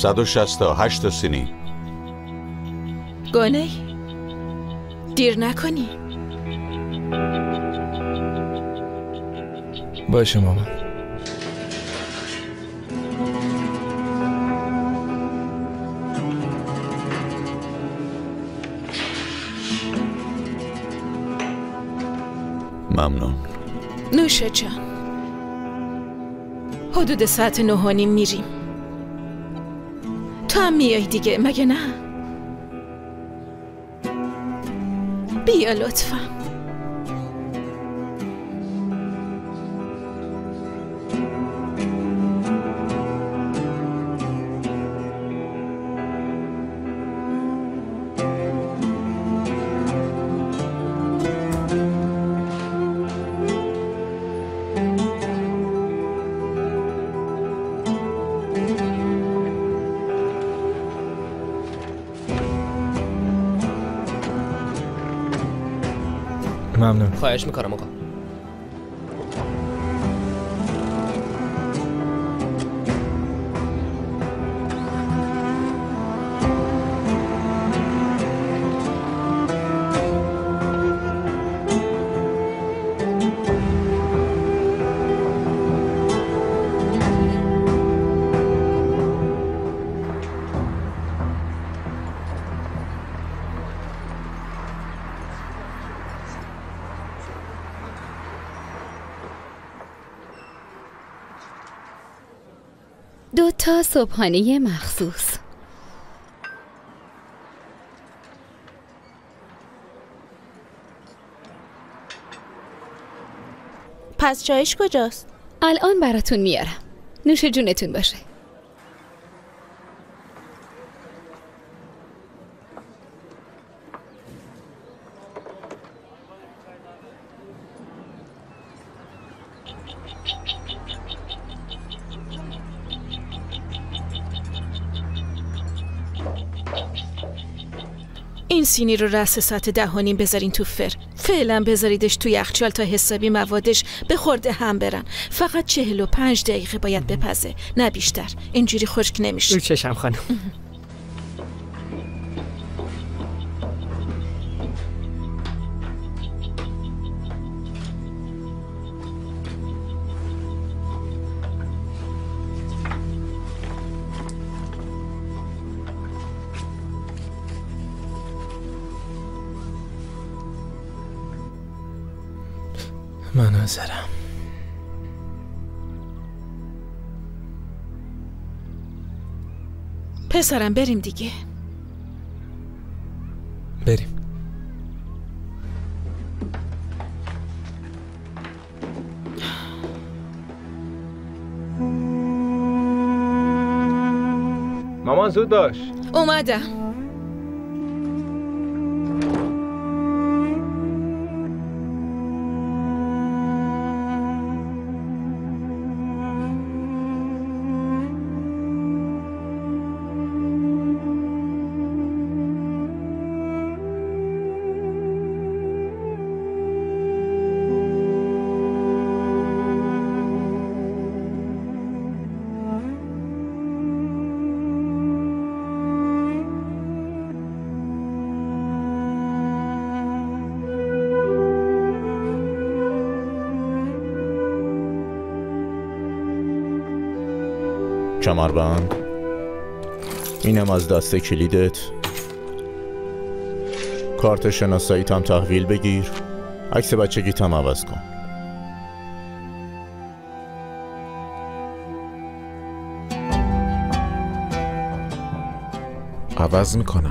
168 تا سینی. گونه دیر نکنی. باشه مامان. ممنون. نوشه جان. حدود ساعت 9:30 میریم. تو هم میای دیگه مگه نه؟ بیا لطفا. ممنون. خواهش میکنم آقا. دو تا صبحانه مخصوص. پس چایش کجاست؟ الان براتون میارم. نوش جونتون باشه. این سینی رو رأس ساعت 10:30 بذارین تو فعلا بذاریدش تو یخچال تا حسابی موادش به خورده هم برن. فقط 45 دقیقه باید بپزه، نه بیشتر. اینجوری خشک نمیشه. رو چشم خانم. مناظرم. پسرم بریم دیگه. بریم. مامان زود باش. اومدم. کمربند. اینم از دسته کلیدت. کارت شناساییت هم تحویل بگیر. عکس بچگیت هم عوض کن. عوض میکنم.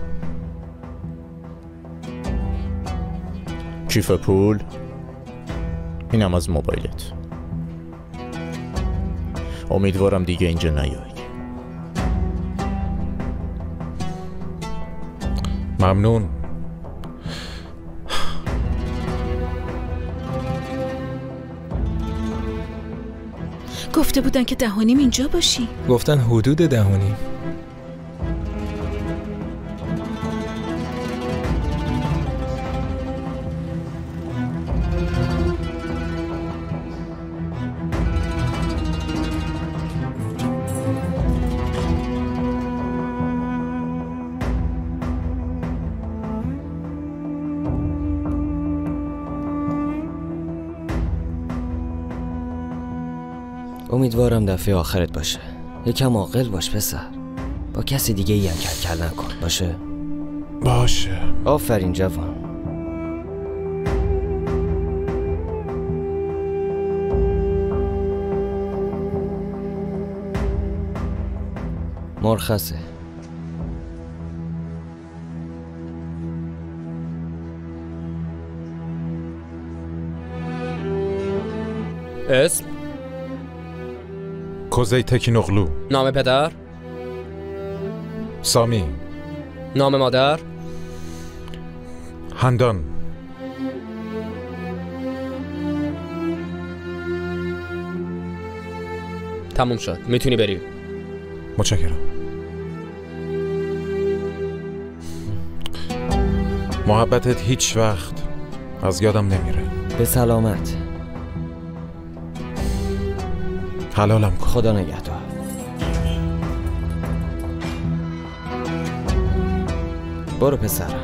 کیف پول. اینم از موبایلت. امیدوارم دیگه اینجا نیای. ممنون. گفته بودن که 10:30 اینجا باشی. گفتن حدود 10:30. امیدوارم دفعه آخرت باشه. یکم عاقل باش پسر. با کسی دیگه ای هم کل نکن. باشه؟ باشه. آفرین جوان. مرخصه. اسم؟ کوزی تکینوغلو. نام پدر؟ سامی. نام مادر؟ هندان. تموم شد، میتونی بری. متشکرم. محبتت هیچ وقت از یادم نمیره. به سلامت. حلالم کن. خدا نگهدار. برو پسرم.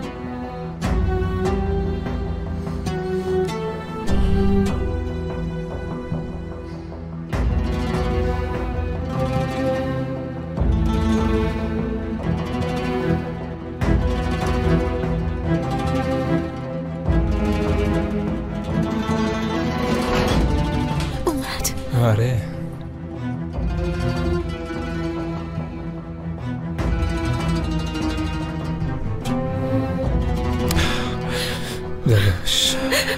آره. داداش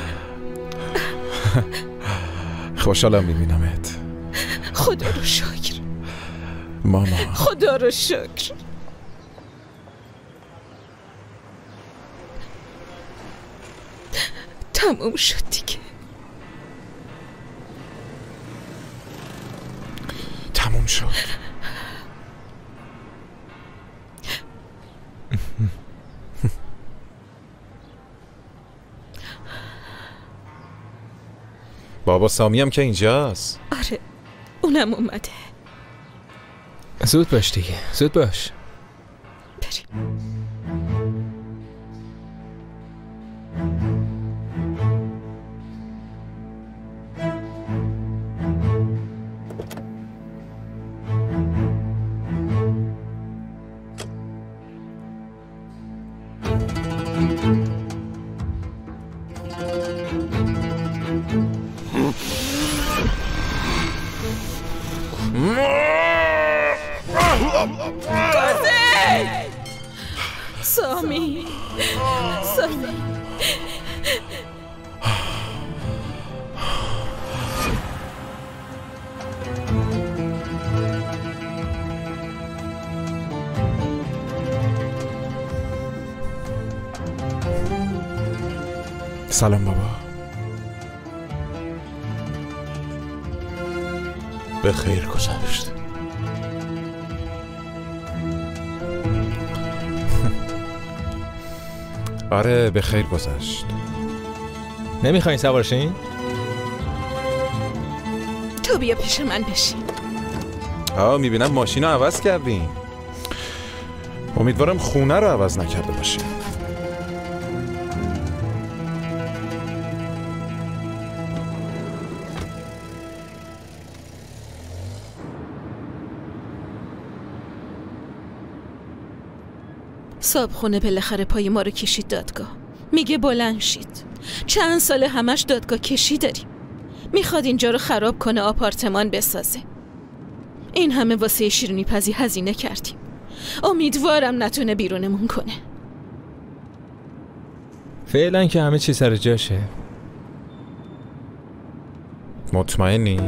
خوشحالم میبینمت. خدا رو شکر. ماما. خدا رو شکر. تموم شد دیگه. تموم شد. بابا سامی هم که اینجاست. آره اونم اومده. زود باش دیگه، زود باش. بریم. سامی. سلام بابا. به خیر گذشت. آره به خیر گذشت. نمیخواین سوارشین؟ تو بیا پیش من بشین. میبینم ماشین رو عوض کردیم. امیدوارم خونه رو عوض نکرده باشیم. صابخونه بالاخره پای ما رو کشید دادگاه. میگه بلند شید. چند سال همش دادگاه کشی داریم. میخواد اینجا رو خراب کنه، آپارتمان بسازه. این همه واسه شیرینی پزی هزینه کردیم. امیدوارم نتونه بیرونمون کنه. فعلا که همه چی سر جاشه. مطمئنی؟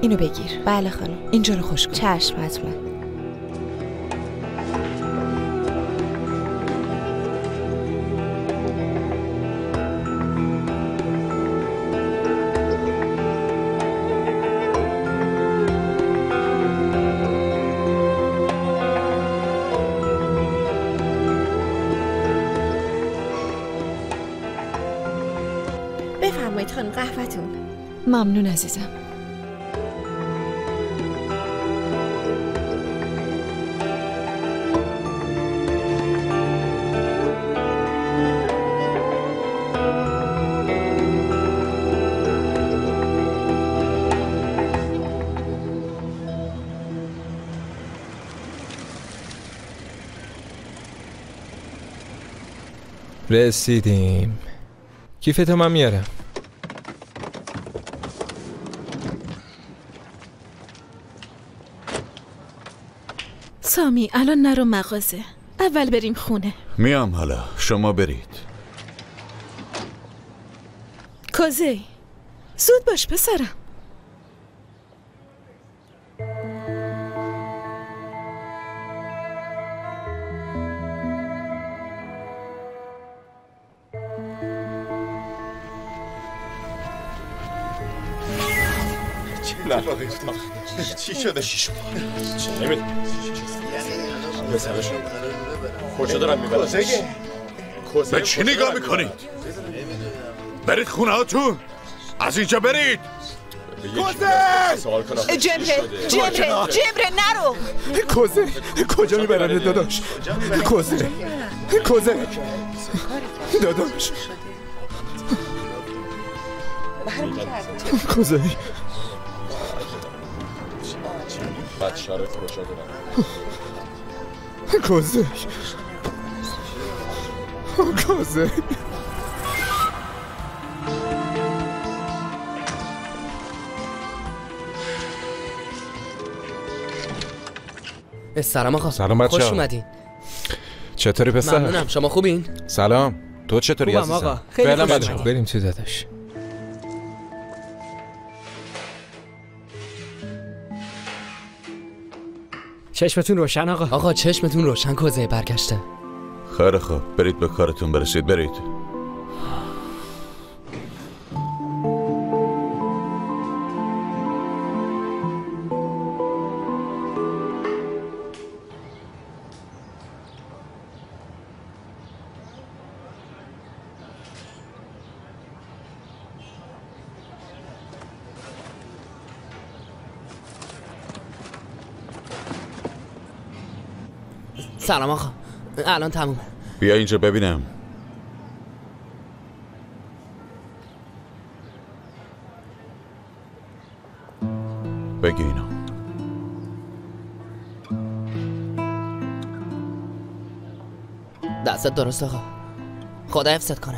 اینو بگیر. بله خانم. اینجا رو خوش کن. چشم حتما. بفرمایید خانم قهوه‌تون. ممنون عزیزم. رسیدیم. کیفتو من میارم. سامی الان نرو مغازه، اول بریم خونه. میام حالا، شما برید. کوزه زود باش پسرم. چی شده؟ کجا دارم میبرم؟ به چی نگاه میکنید؟ برید خونه هاتون، از اینجا برید. جمره نرو. کوزه کجا میبرنه داداش؟ کوزه داداش کوزه کوزه سلام آقا. سلام بچه‌ها. خوش اومدین. چطوری پسر؟ ممنونم. شما خوبین؟ سلام. تو چطوری خوبم عزیزم؟ آقا. خیلی خوش بچه‌ها اومدین. بریم تو داداش. چشمتون روشن آقا. آقا چشمتون روشن، کوزه برگشته. خیلی خوب، برید به کارتون برسید. برید. سلام آقا. الان تمومه. بیا اینجا ببینم. بگی اینو. دستت درست آقا. خدا حفظت کنه.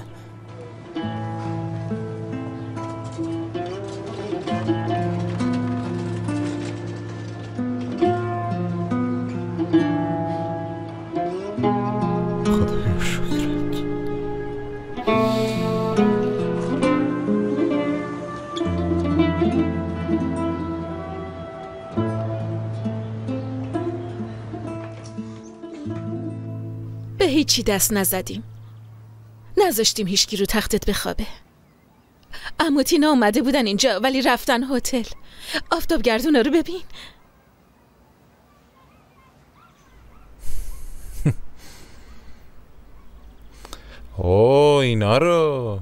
به هیچی دست نزدیم، نذاشتیم هیچکی رو تختت بخوابه. عمو تینا اومده بودن اینجا ولی رفتن هتل. آفتابگردونا رو ببین. اوه اینا رو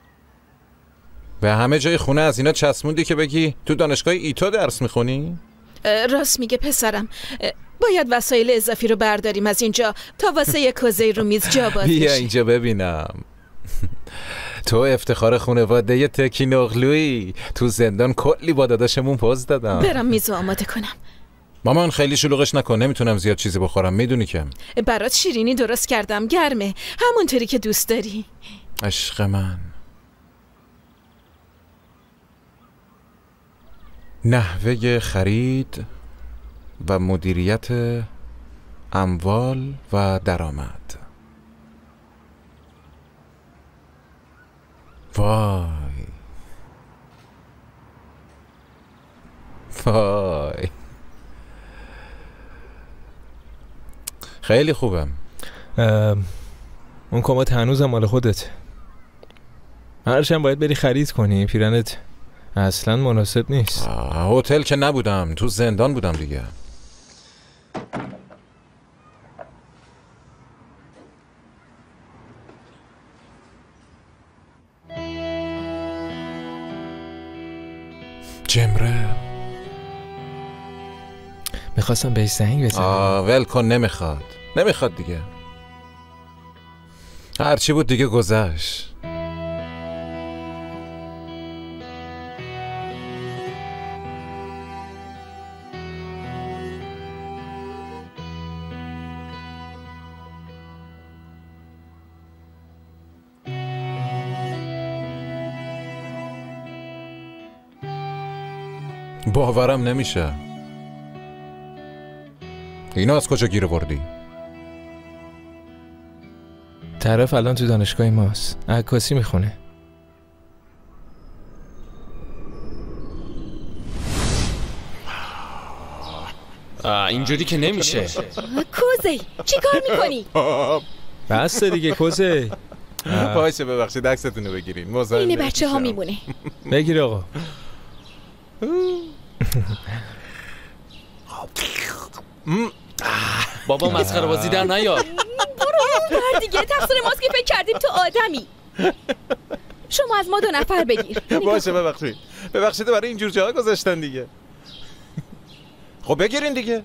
به همه جای خونه از اینا چسبوندی که بگی تو دانشگاه ایتو درس میخونی؟ راست میگه پسرم. باید وسایل اضافی رو برداریم از اینجا تا واسه یه کوزه رو میز جا باز بیا بشه. اینجا ببینم. تو افتخار خانواده تکی نقلویی. تو زندان کلی با داداشمون پوز دادم. برم میزو آماده کنم. مامان خیلی شلوغش نکن، نمیتونم زیاد چیزی بخورم، میدونی که. برات شیرینی درست کردم، گرمه همونطوری که دوست داری. عشق من. نحوه خرید و مدیریت اموال و درآمد. وای وای خیلی خوبم. اون کمد هنوزم مال خودت. هرچند باید بری خرید کنی. پیرنت اصلا مناسب نیست. هتل که نبودم، تو زندان بودم دیگه. جمره میخواستم بهش زنگ بزنم. ول کن، نمیخواد دیگه. هرچی بود دیگه گذشت. باورم نمیشه. اینا از کجا گیر آوردی؟ طرف الان تو دانشگاه ماست، عکاسی میخونه. اینجوری که نمیشه. کوزه چی کار میکنی؟ بس دیگه کوزه. باشه ببخشید عکستونو بگیرین. این بچه ها میمونه. بگیر آقا. بابا مسخره بازی در نیار. برو اون دیگه. تقصیر ماست که فکر کردیم تو آدمی. شما از ما 2 نفر بگیر. باشه ببخشید برای اینجور جاها گذاشتن دیگه. خب بگیرین دیگه.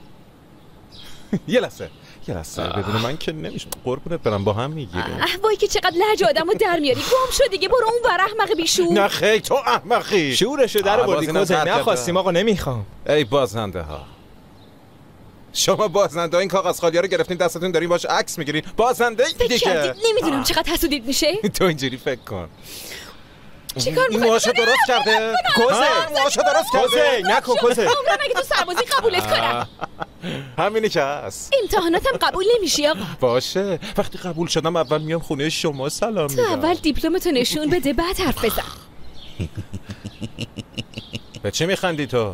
یه لحظه بدون من که نمیشه. قربونت برم با هم میگیریم. وای که چقدر لهجه آدمو در میاری. گم شو دیگه. برو اون بر احمق بیشور. نه خیلی تو احمقی. شورشو در آوردی کوزه. نخواستیم آقا، نمیخوام. ای بازنده ها، شما بازنده ها این کاغذ خالی‌ها رو گرفتین دستتون دارین باش عکس میگیرین. بازنده دیگه. نمیدونم چقدر حسودیت میشه. تو اینجوری فکر کن. چیکار می‌کنی؟ موهاشو درست کرده. موهاشو درست کرده. نکن کوزه. عمرم اگه تو سربازی قبولت کنم. همینی که هست. امتحاناتم قبول نمیشی آقا. باشه، وقتی قبول شدم اول میام خونه شما سلام میگم. تو اول دیپلمتو نشون بده بعد حرف بزن. به چی میخندی تو؟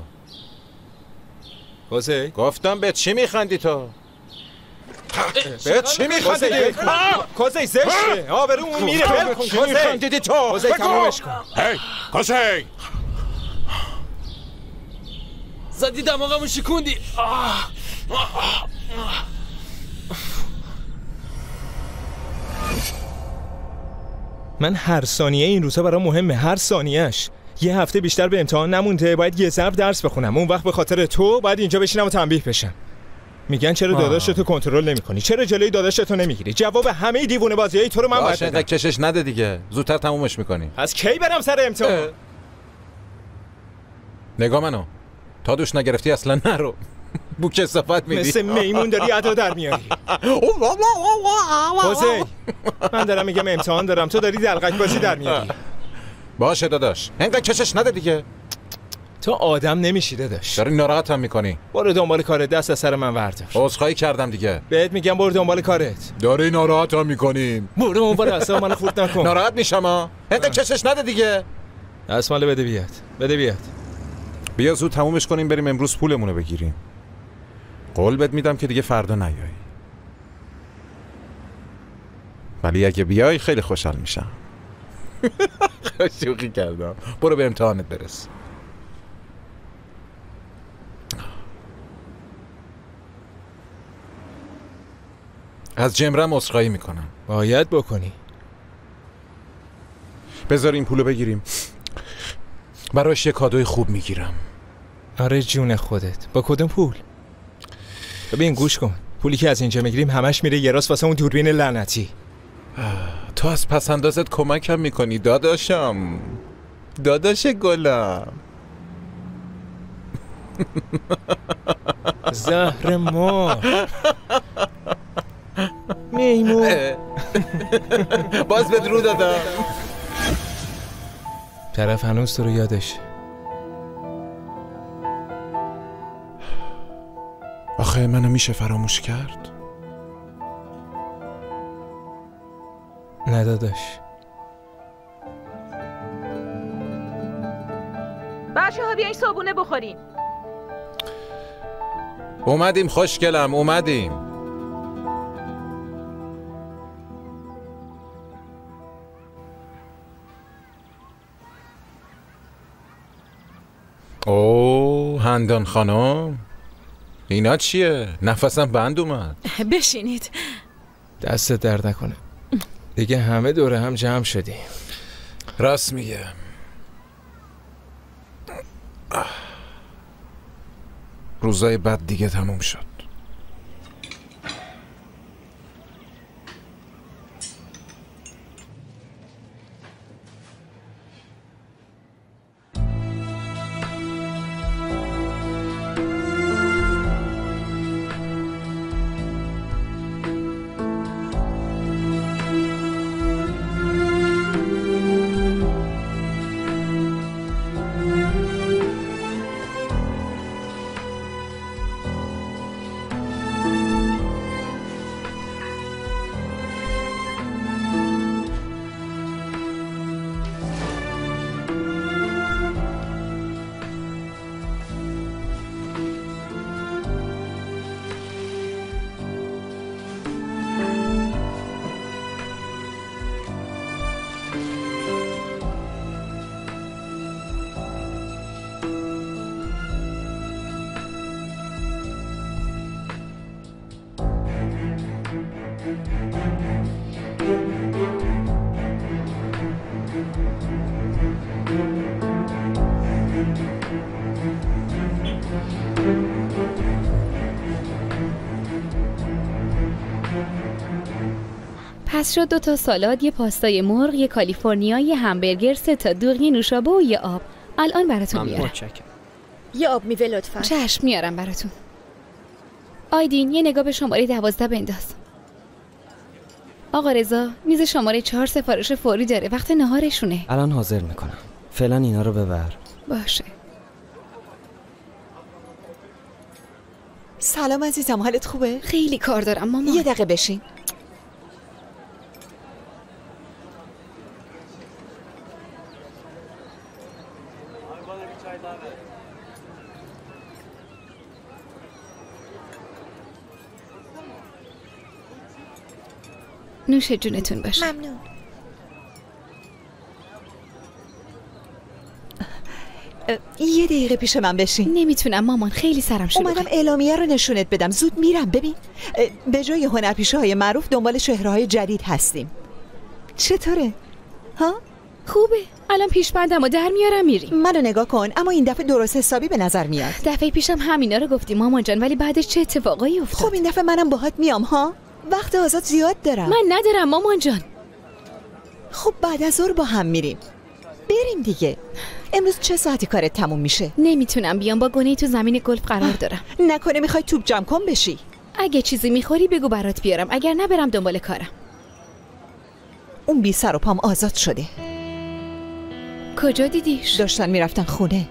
کوزه گفتم به چی میخندی تو؟ به چی میخندی؟ کوزه زشته. آبرومون میره. ول کن کوزه. میخندیدی تو؟ کوزه تمومش کن. هی کوزه، زدی دماغمو شکوندی. من هر ثانیه این روزا برام مهمه. هر ثانیه‌اش. یه هفته بیشتر به امتحان نمونده. باید یه ضرب درس بخونم. اون وقت به خاطر تو باید اینجا بشینم و تنبیه بشم. میگن چرا داداشتو کنترل نمی‌کنی؟ چرا جلوی داداشتو نمیگیری؟ جواب همه دیوونه بازیای تو رو من باید بدم. کشش نده دیگه. زودتر تمومش می‌کنی. از کی برم سر امتحان؟ نگاه منو. تا دوش نگرفتی اصلا نرو. بو کثافت میدی. مثل میمون داری ادا در میاری. کوزه من دارم میگم امتحان دارم، تو داری دلقک بازی در میاری. باشه داداش، اینقدر کشش نده دیگه. تو آدم نمیشی داداش. داری ناراحتم میکنی. برو دنبال کارت، دست از سر من وردار. عذرخواهی کردم دیگه. بهت میگم برو دنبال کارت. داری ناراحتم میکنی. برو اونور اصلا منو خورد نکن. ناراحت میشم ها. اینقدر کشش نده دیگه. دستمال بده بیاد. بیا زود تمومش کنیم بریم امروز پولمون رو بگیریم. قول بهت میدم که دیگه فردا نیایی. ولی اگه بیای خیلی خوشحال میشم. شوخی کردم. برو به امتحانت برس. از جمرم عذرخواهی میکنم. باید بکنی. بذار این پولو بگیریم. براش یه کادوی خوب میگیرم. آره جون خودت. با کدوم پول؟ ببین گوش کن. پولی که از اینجا میگیریم همش میره یه راست واسه اون دوربین لعنتی. تو از پس اندازت کمکم میکنی داداشم. داداش گلم. زهر ما میمون. باز بهت رو دادم. طرف هنوز تو رو یادش. آخه منو میشه فراموش کرد؟ نه داداش. بچه ها بیاین صبحونه بخوریم. اومدیم خوشگلم، اومدیم. اوه هندان خانم، اینا چیه؟ نفسم بند اومد. بشینید. دست درد نکنه. دیگه همه دوره هم جمع شدیم. راست میگه. روزای بد دیگه تموم شد. پس شد 2 تا سالاد، یه پاستای مرغ، یه کالیفرنیا، یه همبرگر، 3 تا دوغ، یه نوشابه و یه آب. الان براتون میارم. یه آب میوه لطفا. چشم میارم براتون. آیدین یه نگاه به شماره 12 بنداز. آقا رضا میز شماره 4 سفارش فوری داره، وقت نهارشونه. الان حاضر میکنم. فعلا اینا رو ببر. باشه. سلام عزیزم، حالت خوبه؟ خیلی کار دارم مامان. یه دقیقه بشین. نوش جونتون باشه. ممنون. یه دقیقه پیش من بشین. نمیتونم مامان، خیلی سرم شلوغه. اومدم اعلامیه رو نشونت بدم. زود میرم. ببین به جای هنرپیشه‌های معروف دنبال چهره‌های جدید هستیم. چطوره؟ ها؟ خوبه. الان پیش بندم و در میارم میریم. منو نگاه کن، اما این دفعه درست حسابی به نظر میاد. دفعه پیشم همینا رو گفتی مامان جان، ولی بعدش چه اتفاقایی افتاد؟ خب این دفعه منم باهات میام ها. وقت آزاد زیاد دارم. من ندارم مامان جان. خب بعد از ظهر با هم میریم. بریم دیگه. امروز چه ساعتی کارت تموم میشه؟ نمیتونم بیام، با گونه‌ای تو زمین گلف قرار دارم. نکنه میخوای توپ جمع کن بشی؟ اگه چیزی میخوری بگو برات بیارم، اگر نه برم دنبال کارم. اون بی سر و پام آزاد شده. کجا دیدیش؟ داشتن میرفتن خونه.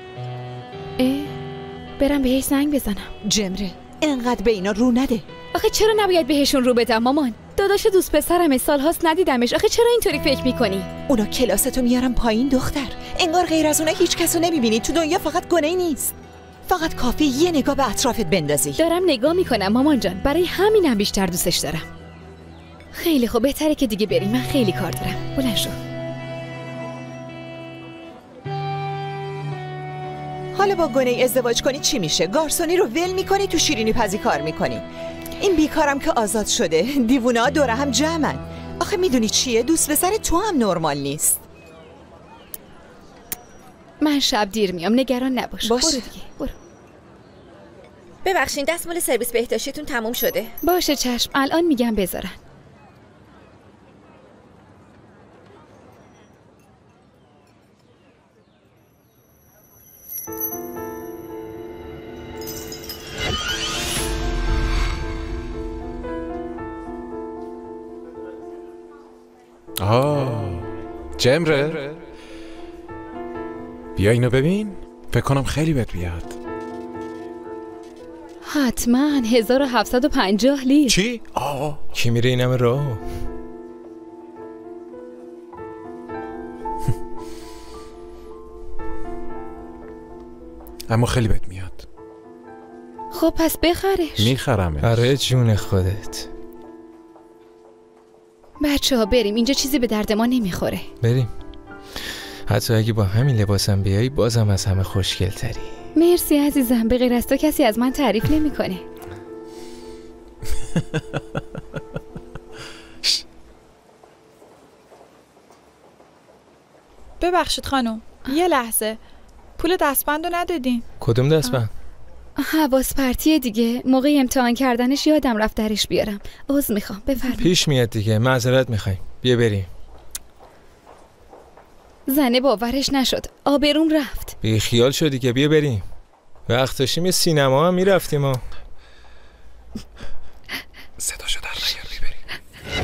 برم بهش زنگ بزنم. جمره انقدر به اینا رو نده. آخه چرا نباید بهشون رو بدم مامان؟ داداش دوست پسرمه، سالهاست ندیدمش. آخه چرا اینطوری فکر میکنی؟ اونا کلاستو میارن پایین دختر. انگار غیر از اونا هیچ کسو نمیبینی. تو دنیا فقط گناهی نیست. فقط کافی یه نگاه به اطرافت بندازی. دارم نگاه میکنم مامان جان، برای همینم بیشتر دوستش دارم. خیلی خوب، بهتره که دیگه بریم، من خیلی کار دارم. بلند شو. حالا با گناهی ازدواج کنی چی میشه؟ گارسونی رو ول میکنی، تو شیرینی پزی کار میکنی. این بیکارم که آزاد شده. دیوونه ها دوره هم جمعن. آخه میدونی چیه؟ دوست پسر تو هم نرمال نیست. من شب دیر میام، نگران نباش. باشه. برو دیگه، برو. ببخشید دستمال سرویس بهداشتیتون تموم شده. باشه چشم، الان میگم بذارن. جمره بیا اینو ببین. فکر کنم خیلی بهت بیاد. حتما 1750 لیر. چی؟ کی میره این همه راه؟ اما خیلی بهت میاد. خب پس بخرش. میخرمش. آره جون خودت. بچه ها بریم، اینجا چیزی به درد ما نمیخوره. بریم. حتی اگه با همین لباسم بیایی بازم از همه خوشگل تری. مرسی عزیزم، به غیر از تو کسی از من تعریف نمیکنه. ببخشید خانم، یه لحظه، پول دستبند رو ندادین؟ کدوم دستبند؟ حواس پرتیه دیگه، موقع امتحان کردنش یادم رفت درش بیارم. عذر میخوام، بفرمایید. پیش میاد دیگه، معذرت میخوایم. بیا بریم. زنه باورش نشد، آبروم رفت. بی خیال شدی که بیا بریم. وقت داشتیم یه سینما هم میرفتیم و صداشو در نیار، بریم.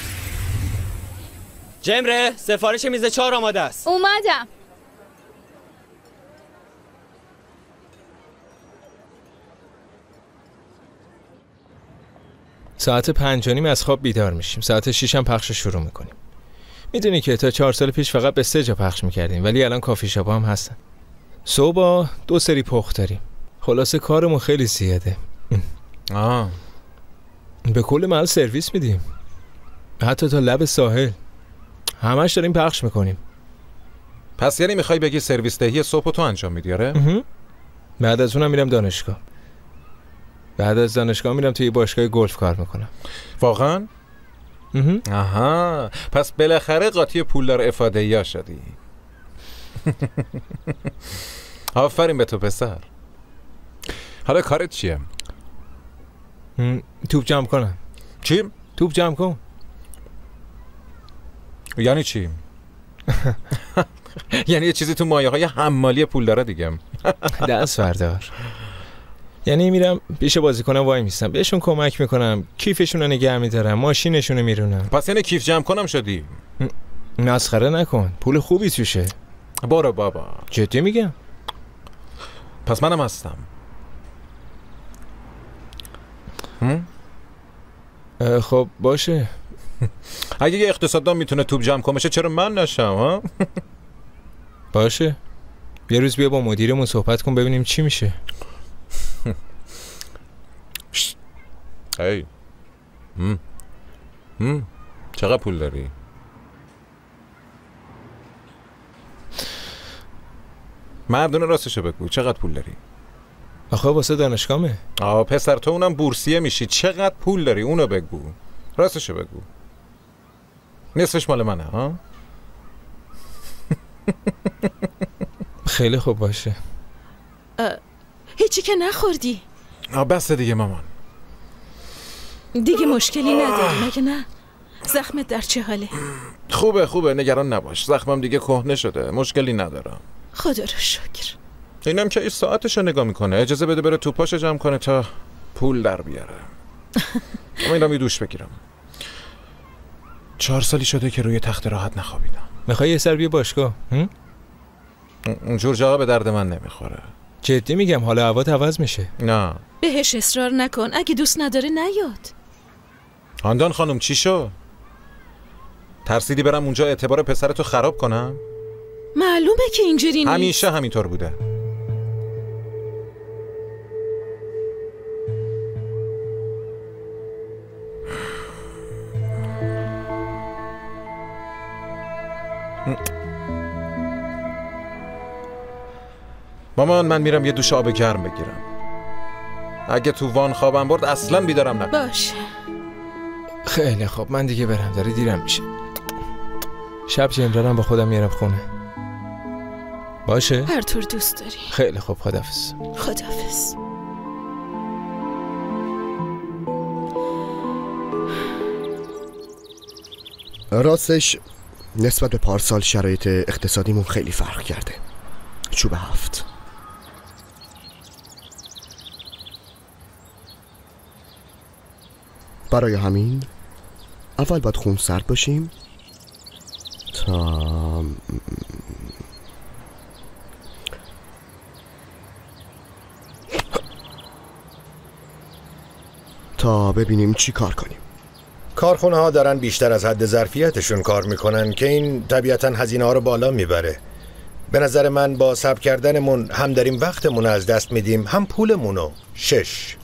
جمره، سفارش میز 4 آماده است. اومدم. ساعت 5:30 از خواب بیدار میشیم. ساعت 6 هم پخش شروع میکنیم. میدونی که تا 4 سال پیش فقط به 3 جا پخش میکردیم، ولی الان کافی شاپ هم هستن. صبح 2 سری پخت داریم. خلاصه کارمون خیلی زیاده. به کل محل سرویس میدیم، حتی تا لب ساحل همش داریم پخش میکنیم. پس یعنی میخوای بگی سرویس دهی صبح تو انجام میدی؟ آره. بعد از اونم میرم دانشگاه. بعد از دانشگاه میرم توی باشگاه گلف کار میکنم. واقعا؟ آها، پس بالاخره قاطی پولدار افاده‌ای ها شدی. آفرین به تو پسر. حالا کارت چیه؟ توپ جمع کنم. چی؟ توپ جمع کن. یعنی چی؟ یعنی یه چیزی تو مایه های حمالی پولدارا دیگه. دست بردار. یعنی میرم پیش بازیکنم وای میستم، بهشون کمک میکنم، کیفشون رو نگه میدارم، ماشینشون رو میرونم. پس یعنی کیف جمع کنم شدی؟ مسخره نکن، پول خوبی توشه. برو بابا. جدی میگم. پس منم هستم. خب باشه. اگه یه اقتصاددان میتونه توپ جمع کنه چرا من نشم ها؟ باشه. یه روز بیا با مدیرمون صحبت کن ببینیم چی میشه. ای چقدر پول داری؟ مردونه راستشو بگو، چقدر پول داری؟ آخه واسه دانشگاهمه. پسر تو اونم بورسیه میشی، چقدر پول داری اونو بگو، راستشو بگو. نصفش مال منه ها؟ خیلی خوب باشه. هیچی که نخوردی؟ بس دیگه مامان. دیگه مشکلی نداری مگه نه؟ زخمت در چه حاله؟ خوبه نگران نباش، زخمم دیگه کهنه شده، مشکلی ندارم. خدا رو شکر. اینم که این ساعتشو نگاه میکنه، اجازه بده بره توپاشو جمع کنه تا پول در بیاره. میرم یه دوش بگیرم. 4 سالی شده که روی تخت راحت نخوابیدم. میخوای یه سر بیا باشگاه؟ اونجور جاها به درد من نمیخوره. جدی میگم، حالا هوات عوض میشه. نه بهش اصرار نکن، اگه دوست نداره نیاد. هاندان خانم چی شو؟ ترسیدی برم اونجا اعتبار پسرتو خراب کنم؟ معلومه که اینجوری نیست. همیشه همینطور بوده. مامان من میرم یه دوش آب گرم بگیرم. اگه تو وان خوابم برد اصلا بیدارم نکن. باشه. خیلی خوب، من دیگه برم، داره دیرم میشه. شب جنرالم با خودم میرم خونه. باشه؟ هر طور دوست داری. خیلی خوب، خداحافظ. خداحافظ. راستش نسبت به پارسال شرایط اقتصادیمون خیلی فرق کرده. چوب 7. برای همین اول باید خون سرد باشیم تا ببینیم چی کار کنیم. کارخونه ها دارن بیشتر از حد ظرفیتشون کار میکنن که این طبیعتا هزینه ها رو بالا میبره. به نظر من با صبر کردنمون هم داریم وقتمون از دست میدیم هم پولمونو. 6.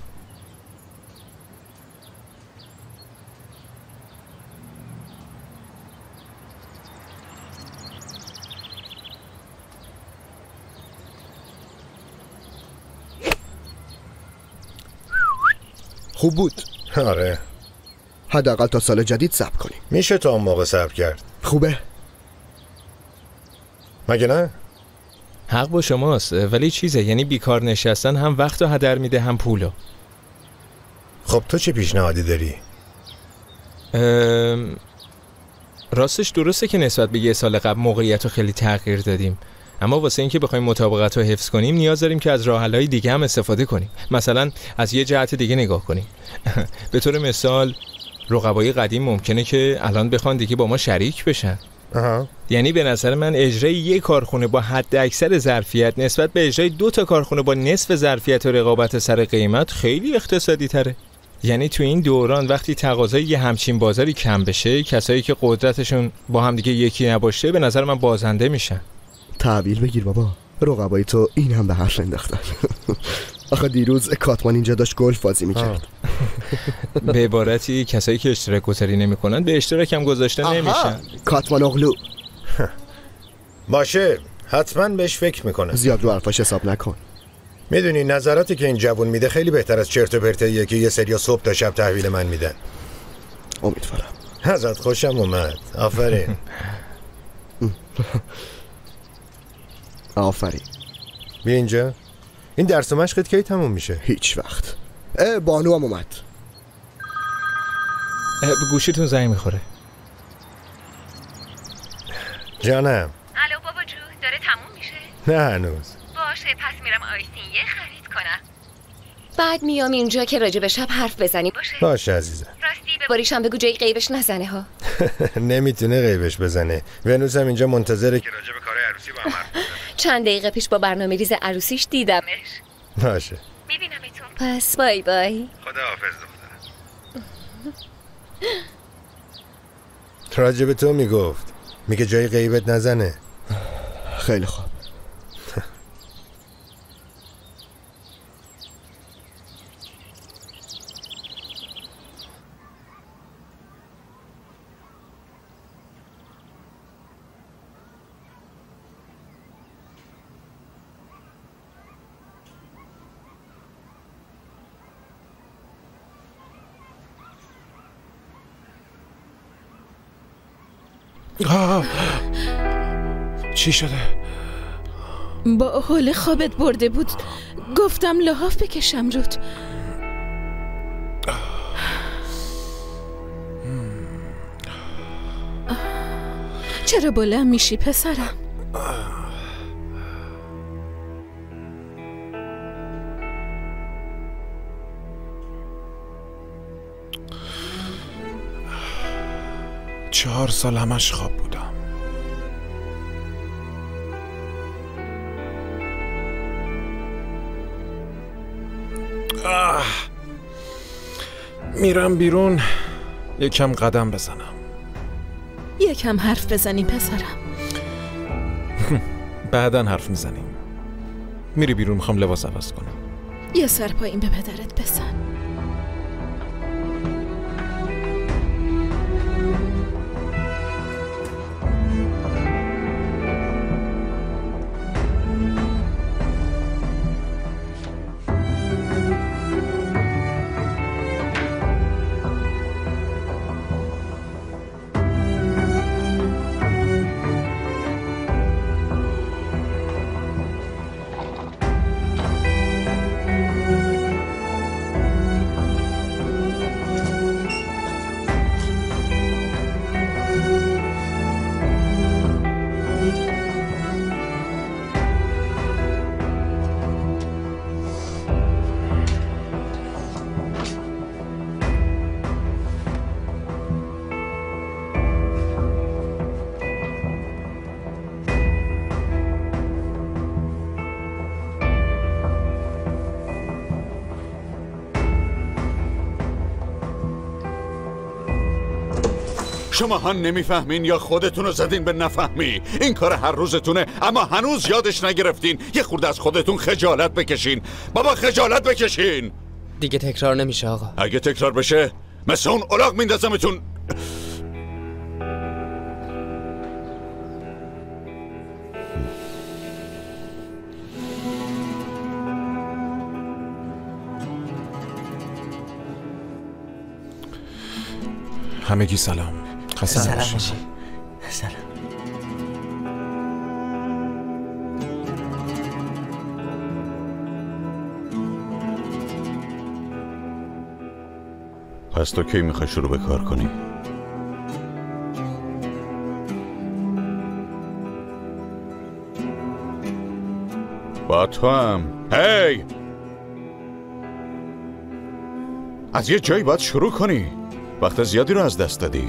خوب بود. آره. حداقل تا سال جدید صبر کنیم. میشه تا اون موقع صبر کرد. خوبه. مگه نه؟ حق با شماست، ولی چیزه، یعنی بیکار نشستن هم وقت رو هدر میده هم پولو. خب تو چه پیشنهادی داری؟ راستش درسته که نسبت به یه سال قبل موقعیت رو خیلی تغییر دادیم، اما واسه اینکه بخوایم مطابقت رو حفظ کنیم نیاز داریم که از راه حل‌های دیگه هم استفاده کنیم. مثلا از یه جهت دیگه نگاه کنیم. به طور مثال رقبای قدیم ممکنه که الان بخوان دیگه با ما شریک بشن. یعنی به نظر من اجرای یک کارخونه با حد اکثر ظرفیت نسبت به اجرای 2 تا کارخونه با نصف ظرفیت و رقابت سر قیمت خیلی اقتصادی تره. یعنی تو این دوران وقتی تقاضای یه همچین بازاری کم بشه، کسایی که قدرتشون با هم دیگه یکی نباشه به نظر من بازنده میشن. تحویل بگیر بابا، رقبای تو این هم به حرف انداختن. آخه دیروز کاتمان اینجا داشت گلف بازی میکرد. به عبارتی کسایی که اشتراک گذاری نمیکنن به اشتراک هم گذاشته نمیشن. کاتمان اغلو. باشه، حتما بهش فکر میکنه. زیاد رو حرفاش حساب نکن. میدونی نظراتی که این جوون میده خیلی بهتر از چرت و پرتیه که یه سریا صبح تا شب تحویل من میدن. امیدوارم. ازت خوشم اومد. آفرین. آفرین. بیا اینجا. این درس و مشقت کی تموم میشه؟ هیچ وقت. بانو هم اومد. به گوشیتون زنگ میخوره. جانم. الو بابا جو، داره تموم میشه؟ نه هنوز. باشه پس میرم آیسینیه خرید کنم. بعد میام اینجا که راجع به شب حرف بزنی. باشه عزیزم. راستی باریشم بگو جای غیبش نزنه ها. نمیتونه غیبش بزنه. ونوس هم اینجا منتظره که راجع به کار عروسی با هم حرف بزنه. چند دقیقه پیش با برنامه ریز عروسیش دیدمش. باشه. میبینمتون. پس بای بای. خدا حافظ دخترم. راجع به تو میگفت. میگه جای غیبت نزنه. خیلی خوب. چی شده؟ با حال خوابت برده بود، گفتم لحاف بکشم رود. چرا بلند میشی پسرم؟ چهار سال همش خواب بودم. میرم بیرون یکم قدم بزنم. یکم حرف بزنیم پسرم. بعدن حرف میزنیم. میری بیرون، میخوام لباس عوض کنم. یه سر پایین به پدرت بزن. شما ها نمیفهمین یا خودتون رو زدین به نفهمی؟ این کار هر روزتونه اما هنوز یادش نگرفتین. یه خورده از خودتون خجالت بکشین. بابا خجالت بکشین. دیگه تکرار نمیشه آقا. اگه تکرار بشه مثل اون الاغ میندازمتون. همگی سلام. سلام باشی. سلام. پس تو کی میخوای شروع به کار کنی؟ با تو هم. هی! از یه جایی باید شروع کنی. وقت زیادی رو از دست دادی.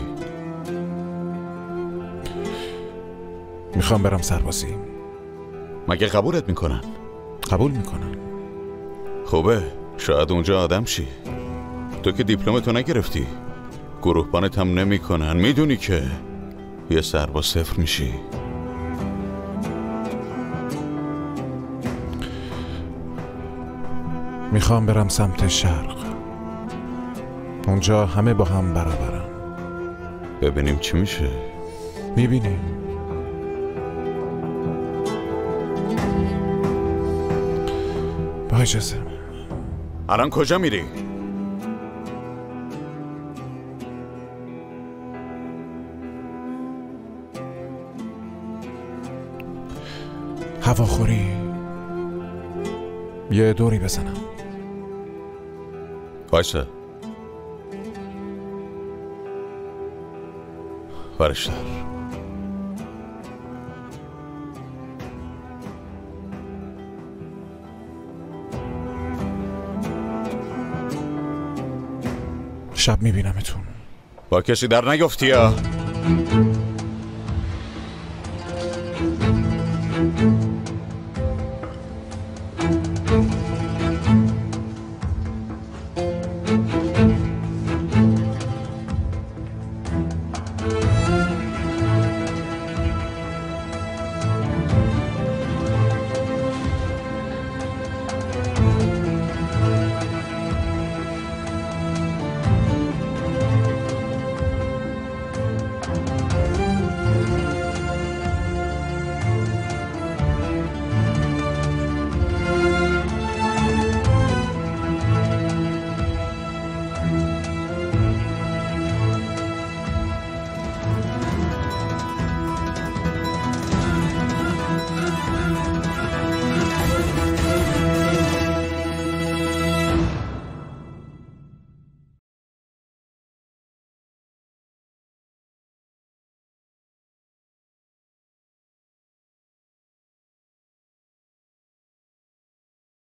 میخوام برم سربازی. مگه قبولت میکنن؟ قبول میکنن. خوبه، شاید اونجا آدم شی. تو که دیپلمتو نگرفتی، گروهبانت هم نمیکنن. میدونی که یه سرباز صفر میشی. میخوام برم سمت شرق. اونجا همه با هم برابرن. ببینیم چی میشه. میبینیم. با اجازه. الان کجا میری؟ هواخوری. یه دوری بزنم. وایسا. برش دار. شب میبینمتون. با کسی در نگفتی یا؟